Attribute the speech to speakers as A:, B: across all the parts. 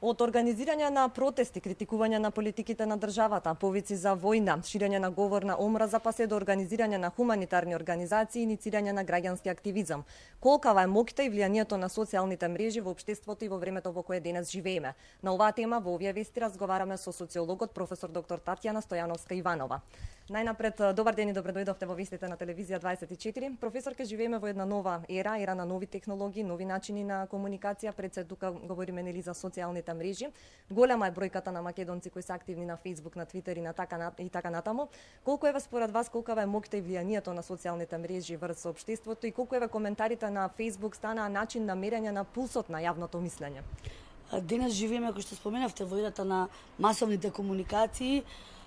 A: Од организирање на протести, критикување на политиките на државата, повици за војна, ширење на говор на омраза, па се до организирање на хуманитарни организации и иницирање на граѓански активизам. Колкава е моќта и влијанието на социјалните мрежи во општеството и во времето во кое денес живееме? На оваа тема во овие вести разговараме со социологот професор доктор Татјана Стојановска-Иванова. Најнапред, добар ден и добре дојдовте во вестите на телевизија 24. Професорке, живееме во една нова ера на нови технологии, нови начини на комуникација. Пред се тука говориме нели за социјалните мрежи. Голема е бројката на македонци кои се активни на Facebook, на Twitter и така натаму. Колку е според вас, колкава е моќта и влијанието на социјалните мрежи врз општеството и колку е коментарите на Facebook станаа начин на мерење на пулсот на јавното мислење?
B: Денес живееме, кој што споменавте, во ерата на масовните комуникации.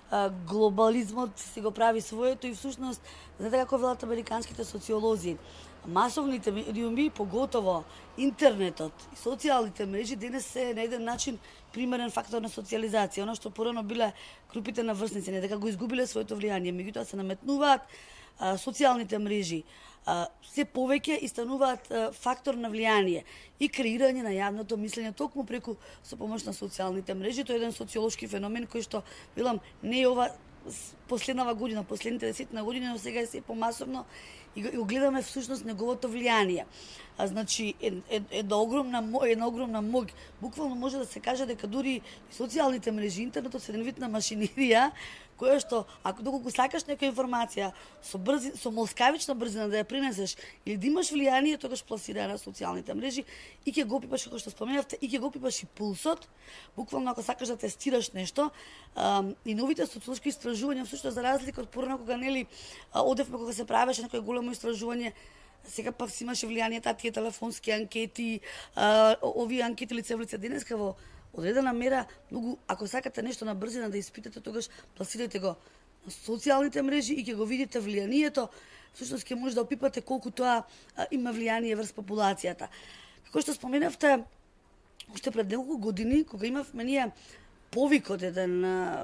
B: Глобализмот си го прави своето и всушност, знаете како велат американските социолози, масовните медиуми, поготово интернетот и социјалните мрежи денес се на еден начин примерен фактор на социјализација. Оно што порано биле групите на врсници, не дека го изгубиле своето влијание, меѓутоа се наметнуваат социјалните мрежи, се повеќе и стануваат фактор на влијание и креирање на јавното мислење токму преку со помош на социјалните мрежи. Тоа е еден социолошки феномен кој што, велам, не е ова последнава година, последните 10 години, но сега е се помасовно и го гледаме всушност неговото влијание. Значи, една огромна моќ, буквално може да се каже дека дури социјалните мрежи, интернетот се еден вид на машинерија, која што, ако доколку сакаш нека информација со молскавична брзина да ја принесеш или да имаш влијание, тогаш пласира на социјалните мрежи и ќе го пипаш, како што споменавте, и ќе го пипаш и пулсот, буквално ако сакаш да тестираш нешто. И новите социолошки истражувања, всушност за разлика од порано кога нели одевме кога се правеше некој големо истражување, сега пак си имаше влијание тие телефонски анкети, овие анкети лице в лице. Денеска во одредена мера, многу, ако сакате нешто на брзина да испитате, тогаш пласирајте го на социјалните мрежи и ќе го видите влијанието. Всушност ќе може да опипате колку тоа има влијание врз популацијата. Како што споменавте, уште пред неколку години, кога имавме ние повик од еден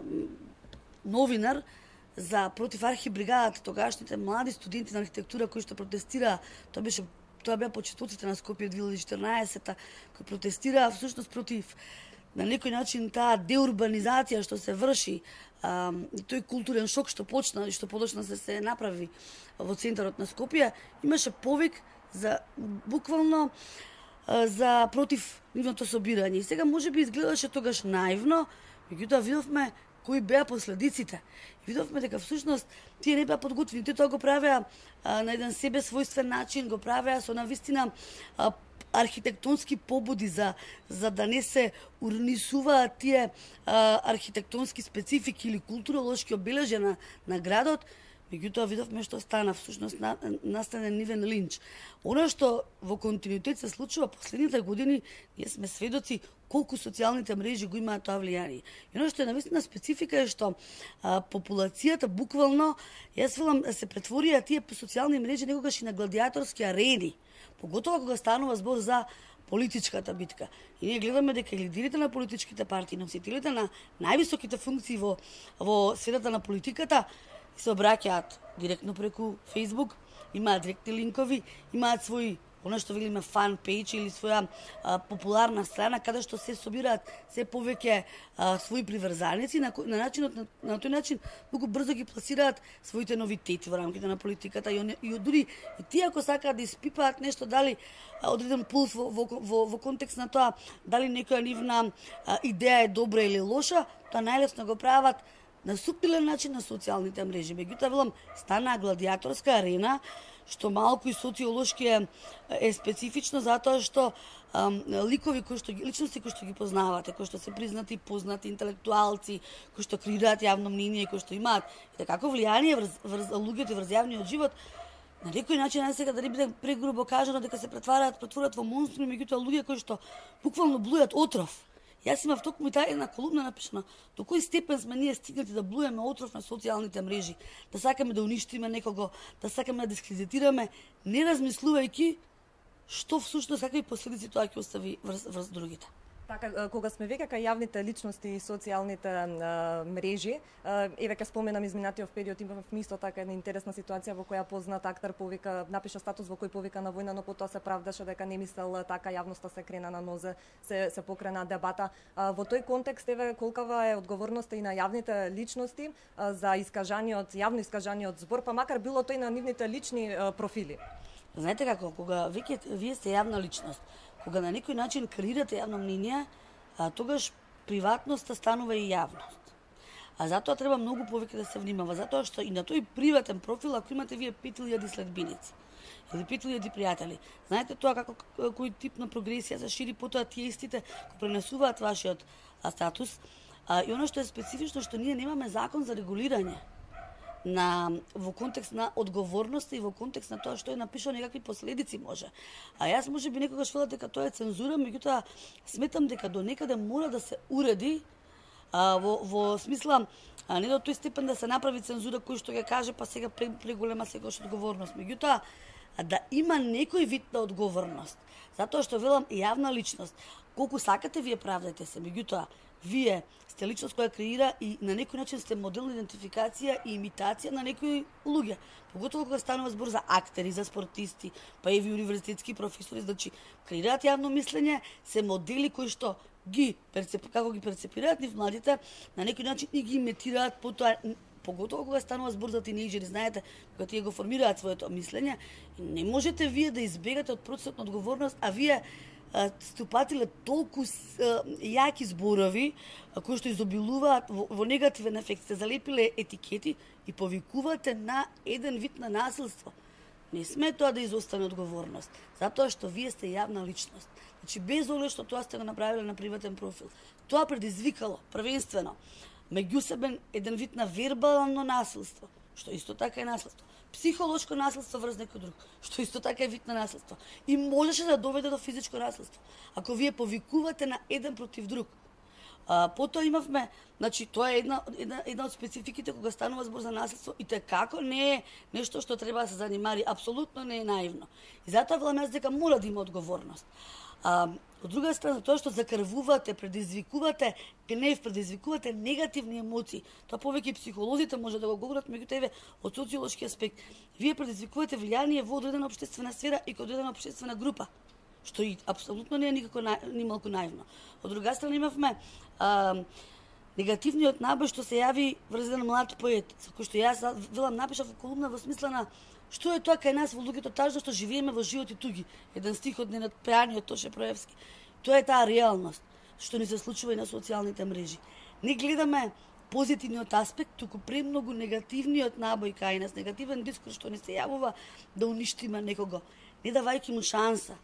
B: новинар за против архибригадата, тогашните млади студенти на архитектура кои што протестираа, тоа беа почетоците на Скопје 2014 кои протестираа всушност против на некој начин таа деурбанизација што се врши, тој културен шок што почна и што подочна се направи во центарот на Скопје, имаше повик за буквално за против нивното собирање. И сега можеби изгледаше тогаш наивно, меѓутоа видовме кои беа последиците. И видовме дека всушност тие не беа подготвени, тие тоа го правеа на еден себе својствен начин, го правеа со навистина архитектонски побуди за да не се урнисуваат тие архитектонски специфики или културолошки обележја на градот. Меѓутоа видовме што стана, всушност настане нивен линч. Оно што во континуитет се случува последните години, ние сме сведоци колку социјалните мрежи го имаат тоа влијание. И оно што е навистина специфика е што популацијата буквално, јас велам, се претворија тие социјални мрежи некогаш и на гладиаторски арени, поготово кога станува збор за политичката битка. И ние гледаме дека лидерите на политичките партии, носителите на највисоките функции во сферата на политиката се обраќаат директно преку Facebook, имаат директни линкови, имаат свој, оно што велиме фан пејдж или своја популарна страна каде што се собираат се повеќе своји приврзаници на тој начин многу брзо ги пласираат своите новитети во рамките на политиката и дури и тие ако сакаат да испипаат нешто, дали одреден пулс во контекст на тоа дали некоја нивна идеја е добра или лоша, тоа најлесно го прават на суптилен начин на социјалните мрежи. Меѓутоа, велам, стана гладиаторска арена, што малку и социолошки е специфично, затоа што личности кои што ги познавате, кои што се признати, познати интелектуалци, кои што креираат јавно мнение, кои што имаат како влијание врз луѓето и врз јавниот живот, на некој начин, сега да не биде прегрубо кажано, дека се претворат во монструми, меѓутоа луѓе кои што буквално блујат отров. Јас имав токму и таа една колумна напишана до кој степен сме ние стигнати да блуеме отров на социјалните мрежи, да сакаме да уништиме некого, да сакаме да дискредитираме, не размислувајќи што всушност какви последици тоа ќе остави врз другите.
A: Така, кога сме веќе кај јавните личности и социјалните мрежи, еве ќе споменам изминатиот период имавме исто така една интересна ситуација во која познат актер повика, напиша статус во кој повика на војна, но потоа се правдаше дека не мислел така, јавноста се крена на нозе, се покрена дебата. Во тој контекст еве колкава е одговорноста и на јавните личности за јавно искажаниот збор, па макар било тој на нивните лични профили.
B: Знаете како, кога вие сте јавна личност, кога на некој начин креирате јавно мнение, тогаш приватноста станува и јавност. А затоа треба многу повеќе да се внимава, затоа што и на тој приватен профил, ако имате вие 5000 следбеници или 5000 пријатели, знаете тоа кој тип на прогресија се шири, потоа тие истите го пренесуваат вашиот статус. И оно што е специфично, што ние немаме закон за регулирање во контекст на одговорноста и во контекст на тоа што е напишано и какви последици може. А јас можеби некогаш велам дека тоа е цензура, меѓутоа сметам дека до некаде мора да се уреди во смисла не до тој степен да се направи цензура кој што ќе каже па сега преголема секојаш одговорност, меѓутоа да има некој вид на одговорност. Затоа што велам јавна личност, колку сакате вие правдајте се, меѓутоа вие сте личност која креира и на некој начин сте модел идентификација и имитација на некои луѓе. Поготово кога станува збор за актери, за спортисти, па и универзитетски професори, значи креираат јавно мислење, се модели кои што како ги перцепираат нив младите, на некој начин и ги имитираат, потоа поготово кога станува збор за тинејџери, знаете, кога тие го формираат своето мислење, не можете вие да избегате од процесот на одговорност, а вие сте упатиле толку јаки зборови кои што изобилуваат во негативен ефект, сте залепиле етикети и повикувате на еден вид на насилство. Не сме тоа да изостане одговорност, затоа што вие сте јавна личност. Значи без оглед што тоа сте го направиле на приватен профил. Тоа предизвикало првенствено меѓусебен еден вид на вербално насилство, што исто така е насилство. Психолошко насилство врз некој друг, што исто така е вид на насилство. И можеше да доведе до физичко насилство, ако вие повикувате на еден против друг. Потоа имавме, значи тоа е една од спецификите кога станува збор за насилство и како не е нешто што треба да се занимари, апсолутно не е наивно. И затоа велам јас дека мора да има одговорност. Од друга страна, тоа што закрвувате, предизвикувате гнев, предизвикувате негативни емоции, тоа повеќе психолозите може да го говорат, меѓутоа еве од социолошки аспект, вие предизвикувате влијание во одредена општествена сфера и кон одредена општествена група, што и апсолутно не е никако ни малку наивно. Од друга страна имавме негативниот набој што се јави врз еден млад поет, за кој што јас велам напишав колумна во смисла на што е тоа кај нас во луѓето тажно што живееме во живот и туги. Еден стих од Ненад Пејани од Тоше Проевски. Тоа е таа реалност што ни се случува и на социјалните мрежи. Не гледаме позитивниот аспект, туку премногу негативниот набој кај нас, негативен дискурс што ни се јавува да уништиме некого, не давајќи му шанса.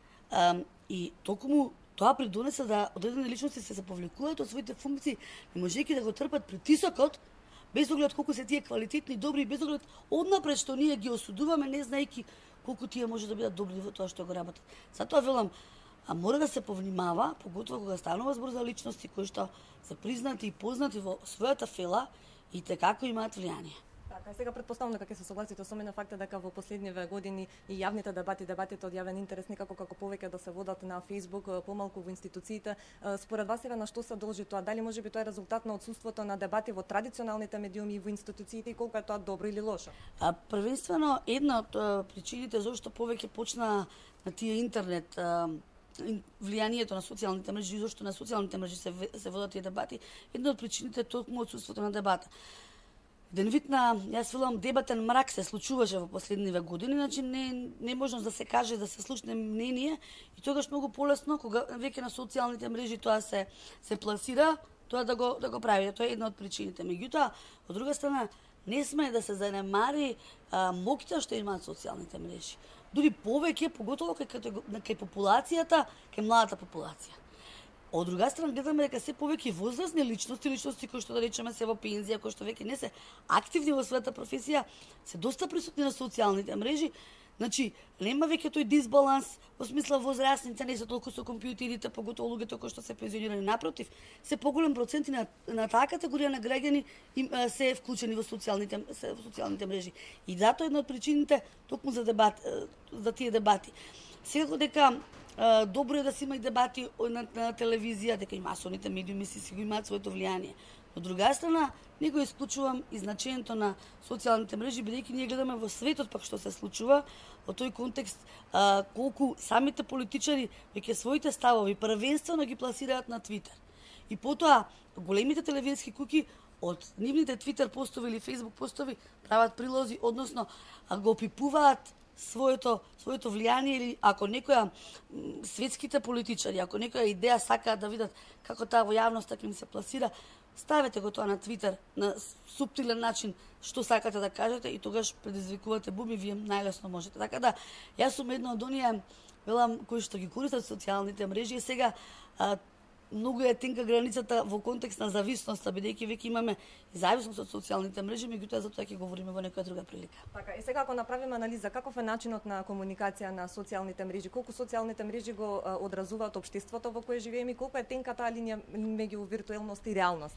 B: И токму тоа придонесе да одредени личности се повлекуваат од своите функции, не можејќи да го трпат притисокот, без оглед колку се тие квалитетни, добри, без оглед однапред што ние ги осудуваме, не знаејќи колку тие може да бидат добри во тоа што го работат. Затоа велам, мора да се повнимава, поготово кога станува збор за личности кои што се признати и познати во својата фела и како имаат влијание.
A: Така, сега претпоставам дека ќе се согласите со мене факта дека во последниве години и јавните дебатите од јавен интерес некако како повеќе да се водат на Facebook, помалку во институциите. Според вас еве на што се должи тоа? Дали можеби тоа е резултат на отсуството на дебати во традиционалните медиуми и во институциите и колку е тоа добро или лошо?
B: Првенствено една од причините зашто повеќе почна на тие интернет влијанието на социјалните мрежи и зашто на социјалните мрежи се водат тие дебати, една од причините е токму отсуството на дебата. Еден вид на, јас велам, дебатен мрак се случуваше во последниве години, значи не можност да се каже, да се слушне мнение и тогаш многу полесно, кога веќе на социјалните мрежи тоа се пласира, тоа да го прави. Тоа е една од причините. Меѓутоа, од друга страна, не сме да се занемари моќта што имаат социјалните мрежи. Дури повеќе, поготово кај популацијата, кај младата популација. Од друга страна гледаме дека се повеќе возрастни личности кои што да речеме се во пензија, кои што веќе не се активни во својата професија, се доста присутни на социјалните мрежи. Значи, нема веќе тој дисбаланс во смисла возрастните не се толку со компјутерите, поготово луѓето кои што се пензионирани, напротив, се поголем проценти на таа категорија на граѓани се вклучени во социјалните мрежи. И затоа една од причините токму за тие дебати. Секако дека добро е да се има и дебати на телевизија, дека и масовните медиуми си го имаат своето влијание. Од друга страна, не го исклучувам и значењето на социјалните мрежи, бидејќи ние гледаме во светот пак што се случува, во тој контекст колку самите политичари веќе своите ставови првенствено ги пласираат на Твитер. И потоа големите телевизиски куќи од нивните Твитер постови или Фейсбук постови прават прилози, односно го опипуваат своето влијание, или ако некоја светските политичари, ако некоја идеја сакаат да видат како таа во јавноста ќе им се пласира, ставете го тоа на Твитер на суптилен начин што сакате да кажете и тогаш предизвикувате бум и вие најлесно можете. Така да јас сум една од оние, велам, кои што ги користат социјалните мрежи и сега многу е тенка границата во контекст на зависноста, бидејќи веќе имаме зависност од социјалните мрежи, меѓутоа за тоа ќе говориме во некоја друга прилика.
A: Така, и сега ако направиме анализа, каков е начинот на комуникација на социјалните мрежи, колку социјалните мрежи го одразуваат општеството во кое живееме и колку е тенка таа линија меѓу виртуелност и реалност?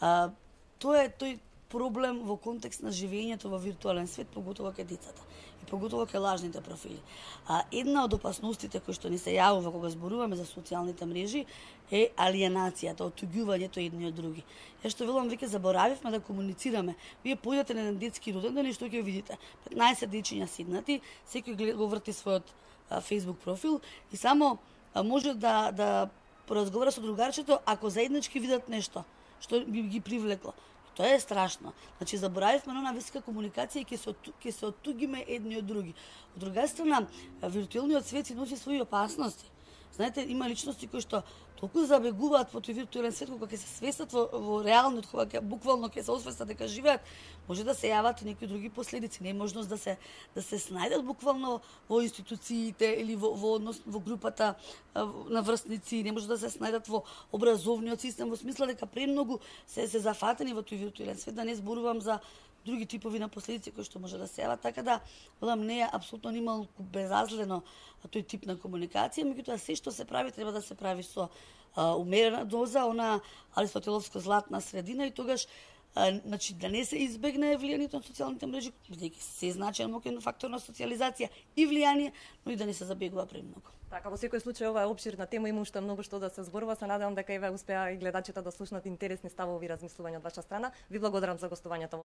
B: Тоа е тој проблем во контекст на живењето во виртуелен свет, поготово кај децата и поготово кај лажните профили. Една од опасностите кои што ни се јавува кога зборуваме за социјалните мрежи е алиенацијата, оттуѓувањето едни од други. Ја што велам, веќе заборавивме да комуницираме. Вие појдете на еден детски роденден и што ќе видите? 15 дечиња сиднати, секој го врти својот Facebook профил и само може да поразговара со другарчето ако заеднички видат нешто што би ги привлекло. Тоа е страшно. Значи, заборавивме на висока комуникација и ќе се оттугиме едни од други. Од друга страна, виртуелниот свет си носи своји опасности. Знаете, има личности кои што толку забегуваат по тој виртуелен свет, кога ќе се свестат во реалниот, кога ќе буквално ќе се освестат дека живеат, може да се јават и некои други последици. Не е можност да се снајдат буквално во институциите или во групата на врсници, не може да се снајдат во образовниот систем, во смисла дека премногу се зафатени во тој виртуелен свет, да не зборувам за други типови на последици кои што може да се јават, така да велам, не е апсолутно нималку безазлено тој тип на комуникација, меѓутоа се што се прави треба да се прави со умерена доза, она аристотеловска златна средина и тогаш значи да не се избегне влијанието на социјалните мрежи, бидејќи се значаен моќен фактор на социјализација и влијание, но и да не се забегува премногу.
A: Така, во секој случај ова е опширна тема, има уште многу што да се зборува. Се надевам дека и ве успеа и гледачите да слушнат интересни ставови и размислувања од ваша страна. Ви благодарам за гостувањето.